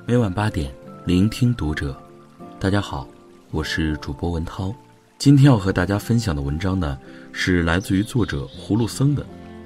每晚8点，聆听读者。大家好，我是主播文涛。今天要和大家分享的文章呢，是来自于作者葫芦僧的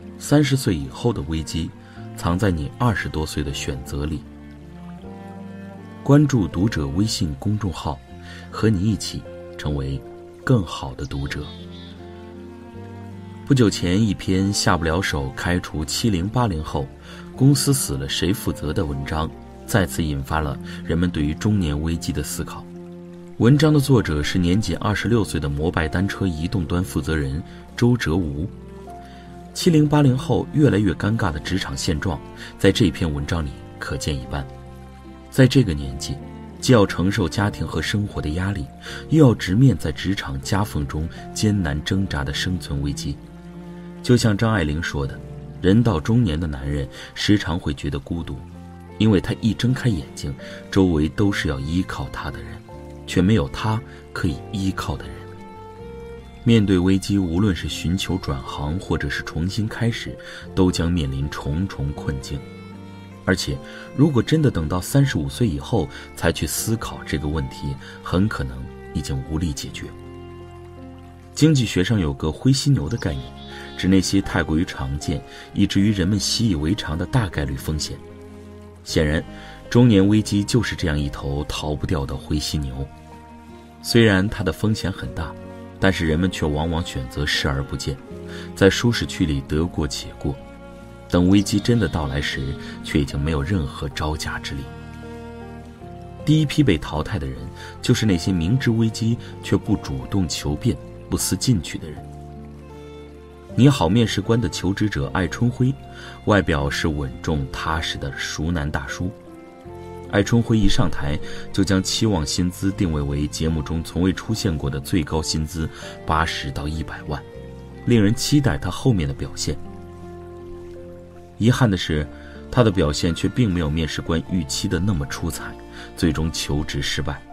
30岁以后的危机藏在你20多岁的选择里。关注读者微信公众号，和你一起成为更好的读者。不久前，一篇下不了手开除70、80后，公司死了谁负责的文章，再次引发了人们对于中年危机的思考。文章的作者是年仅26岁的摩拜单车移动端负责人周哲吴。70、80后越来越尴尬的职场现状，在这篇文章里可见一斑。在这个年纪，既要承受家庭和生活的压力，又要直面在职场夹缝中艰难挣扎的生存危机。就像张爱玲说的，人到中年的男人时常会觉得孤独，因为他一睁开眼睛，周围都是要依靠他的人，却没有他可以依靠的人。面对危机，无论是寻求转行或者是重新开始，都将面临重重困境。而且如果真的等到35岁以后才去思考这个问题，很可能已经无力解决。经济学上有个灰犀牛的概念，指那些太过于常见以至于人们习以为常的大概率风险。显然，中年危机就是这样一头逃不掉的灰犀牛。虽然它的风险很大，但是人们却往往选择视而不见，在舒适区里得过且过，等危机真的到来时，却已经没有任何招架之力。第一批被淘汰的人，就是那些明知危机却不主动求变、不思进取的人。你好面试官的求职者艾春辉，外表是稳重踏实的熟男大叔。艾春辉一上台就将期望薪资定位为节目中从未出现过的最高薪资80到100万，令人期待他后面的表现。遗憾的是，他的表现却并没有面试官预期的那么出彩，最终求职失败。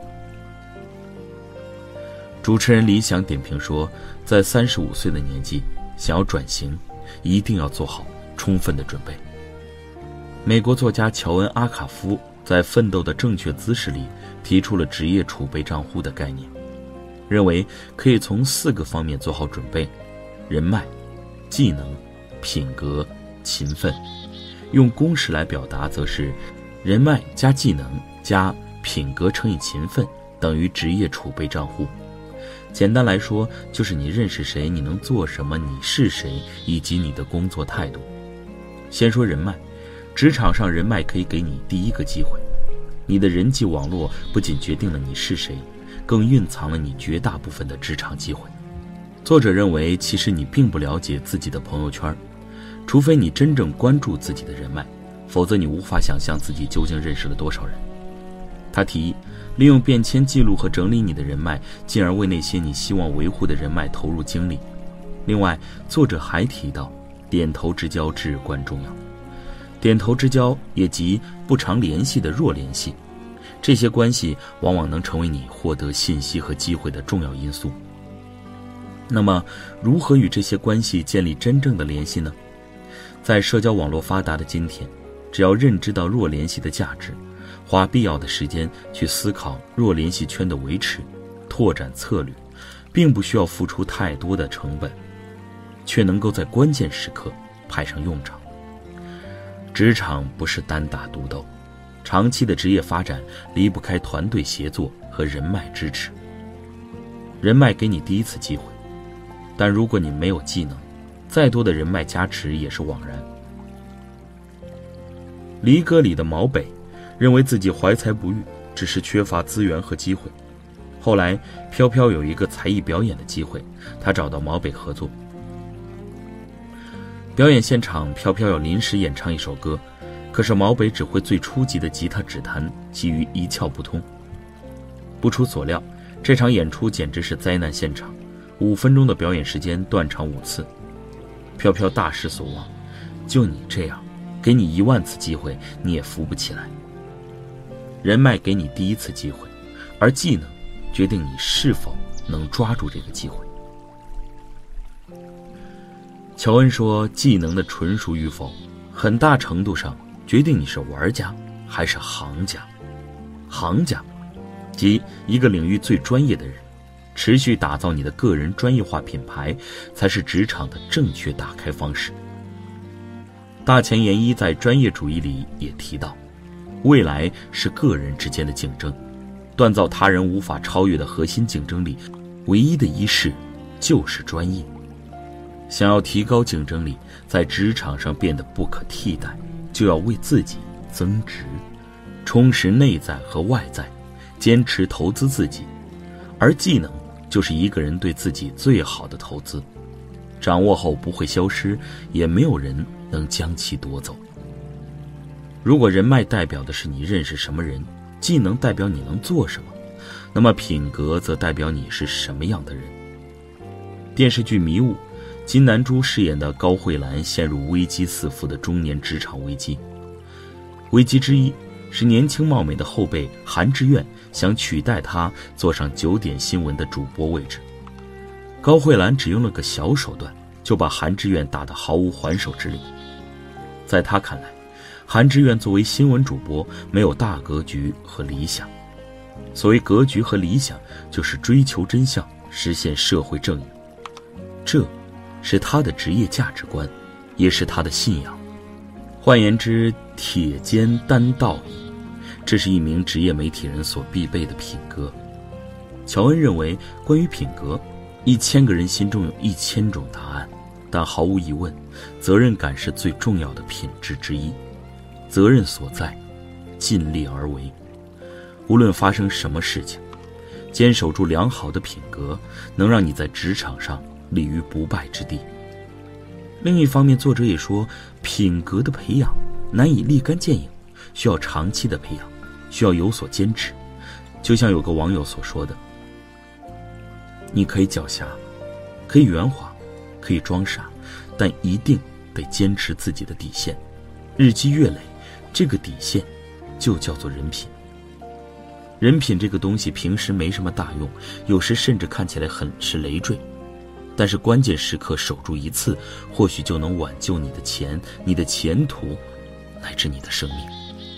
主持人李想点评说，在35岁的年纪，想要转型，一定要做好充分的准备。美国作家乔恩·阿卡夫在《奋斗的正确姿势》里提出了职业储备账户的概念，认为可以从4个方面做好准备：人脉、技能、品格、勤奋。用公式来表达则是人脉加技能加品格乘以勤奋等于职业储备账户。简单来说，就是你认识谁，你能做什么，你是谁，以及你的工作态度。先说人脉，职场上人脉可以给你第一个机会。你的人际网络不仅决定了你是谁，更蕴藏了你绝大部分的职场机会。作者认为，其实你并不了解自己的朋友圈，除非你真正关注自己的人脉，否则你无法想象自己究竟认识了多少人。他提议利用便签记录和整理你的人脉，进而为那些你希望维护的人脉投入精力。另外，作者还提到点头之交至关重要。点头之交也即不常联系的弱联系，这些关系往往能成为你获得信息和机会的重要因素。那么，如何与这些关系建立真正的联系呢？在社交网络发达的今天，只要认知到弱联系的价值，花必要的时间去思考弱联系圈的维持、拓展策略，并不需要付出太多的成本，却能够在关键时刻派上用场。职场不是单打独斗，长期的职业发展离不开团队协作和人脉支持。人脉给你第一次机会，但如果你没有技能，再多的人脉加持也是枉然。离歌里的毛北认为自己怀才不遇，只是缺乏资源和机会。后来飘飘有一个才艺表演的机会，他找到毛北合作。表演现场，飘飘要临时演唱一首歌，可是毛北只会最初级的吉他指弹，其余一窍不通。不出所料，这场演出简直是灾难现场，5分钟的表演时间断场5次。飘飘大失所望，就你这样，给你1万次机会，你也扶不起来。人脉给你第一次机会，而技能决定你是否能抓住这个机会。乔恩说，技能的纯熟与否，很大程度上决定你是玩家还是行家。 行家，即一个领域最专业的人。持续打造你的个人专业化品牌，才是职场的正确打开方式。大前研一在专业主义里也提到，未来是个人之间的竞争，锻造他人无法超越的核心竞争力，唯一的一事就是专业。想要提高竞争力，在职场上变得不可替代，就要为自己增值，充实内在和外在，坚持投资自己。而技能就是一个人对自己最好的投资，掌握后不会消失，也没有人能将其夺走。如果人脉代表的是你认识什么人，技能代表你能做什么，那么品格则代表你是什么样的人。电视剧《迷雾》，金南珠饰演的高慧兰陷入危机四伏的中年职场危机。危机之一是年轻貌美的后辈韩志愿想取代他坐上9点新闻的主播位置。高慧兰只用了个小手段，就把韩志愿打得毫无还手之力。在他看来，韩志愿作为新闻主播没有大格局和理想。所谓格局和理想，就是追求真相，实现社会正义。这是他的职业价值观，也是他的信仰。换言之，铁肩担道义，这是一名职业媒体人所必备的品格。乔恩认为，关于品格，1000个人心中有1000种答案，但毫无疑问，责任感是最重要的品质之一。责任所在，尽力而为。无论发生什么事情，坚守住良好的品格，能让你在职场上立于不败之地。另一方面，作者也说，品格的培养难以立竿见影，需要长期的培养，需要有所坚持。就像有个网友所说的，你可以狡黠，可以圆滑，可以装傻，但一定得坚持自己的底线。日积月累，这个底线就叫做人品。人品这个东西平时没什么大用，有时甚至看起来很是累赘，但是关键时刻守住一次，或许就能挽救你的钱、你的前途，乃至你的生命。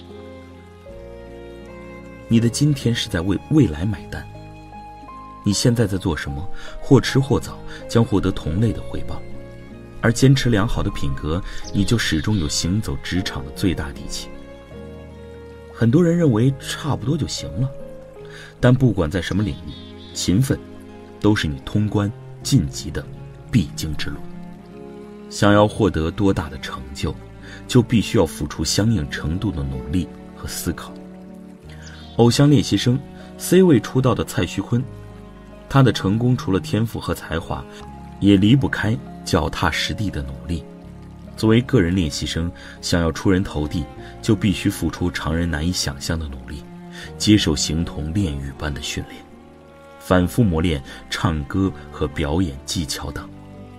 你的今天是在为未来买单。你现在在做什么，或迟或早将获得同类的回报。而坚持良好的品格，你就始终有行走职场的最大底气。很多人认为差不多就行了，但不管在什么领域，勤奋都是你通关晋级的必经之路。想要获得多大的成就，就必须要付出相应程度的努力和思考。偶像练习生 C 位出道的蔡徐坤，他的成功除了天赋和才华，也离不开脚踏实地的努力。作为个人练习生，想要出人头地，就必须付出常人难以想象的努力，接受形同炼狱般的训练，反复磨练唱歌和表演技巧等。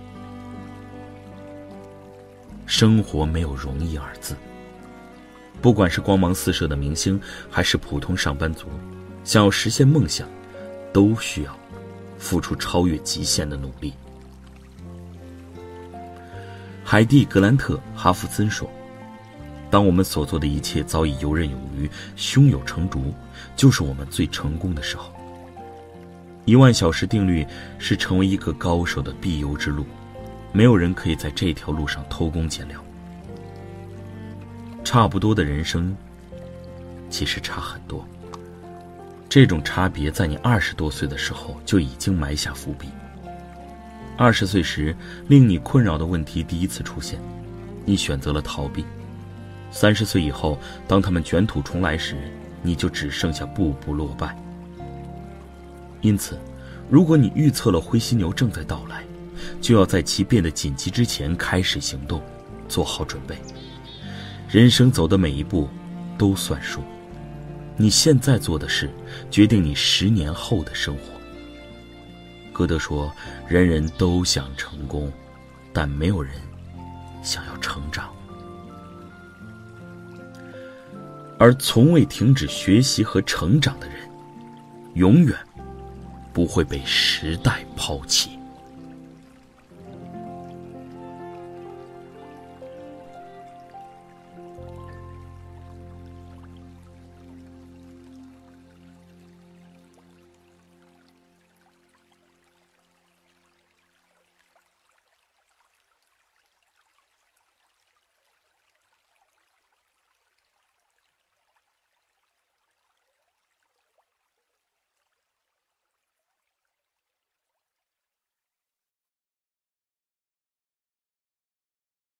生活没有容易二字，不管是光芒四射的明星，还是普通上班族，想要实现梦想，都需要付出超越极限的努力。海蒂·格兰特·哈弗森说，当我们所做的一切早已游刃有余，胸有成竹，就是我们最成功的时候。10000小时定律是成为一个高手的必由之路，没有人可以在这条路上偷工减料。差不多的人生其实差很多，这种差别在你20多岁的时候就已经埋下伏笔。20岁时，令你困扰的问题第一次出现，你选择了逃避。30岁以后，当他们卷土重来时，你就只剩下步步落败。因此，如果你预测了灰犀牛正在到来，就要在其变得紧急之前开始行动，做好准备。人生走的每一步都算数，你现在做的事决定你10年后的生活。歌德说，人人都想成功，但没有人想要成长。而从未停止学习和成长的人，永远不会被时代抛弃。